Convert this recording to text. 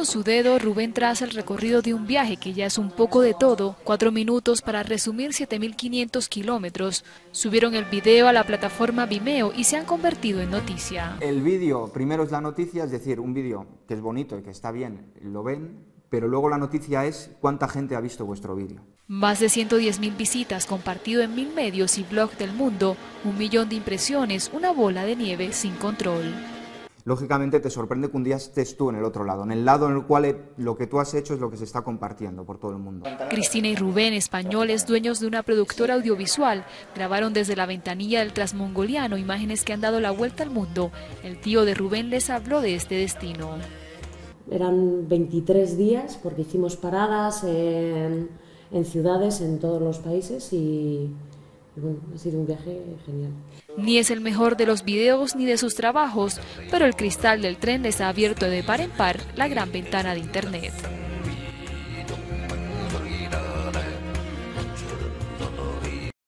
con su dedo, Rubén traza el recorrido de un viaje que ya es un poco de todo. 4 minutos para resumir 7.500 kilómetros. Subieron el video a la plataforma Vimeo y se han convertido en noticia. El vídeo primero es la noticia, es decir, un vídeo que es bonito y que está bien, lo ven, pero luego la noticia es cuánta gente ha visto vuestro vídeo. Más de 110.000 visitas, compartido en 1.000 medios y blogs del mundo, 1 millón de impresiones, una bola de nieve sin control. Lógicamente te sorprende que un día estés tú en el otro lado, en el lado en el cual lo que tú has hecho es lo que se está compartiendo por todo el mundo. Cristina y Rubén, españoles, dueños de una productora audiovisual, grabaron desde la ventanilla del Transmongoliano imágenes que han dado la vuelta al mundo. El tío de Rubén les habló de este destino. Eran 23 días porque hicimos paradas en ciudades en todos los países y bueno, ha sido un viaje genial. Ni es el mejor de los videos ni de sus trabajos, pero el cristal del tren les ha abierto de par en par la gran ventana de Internet.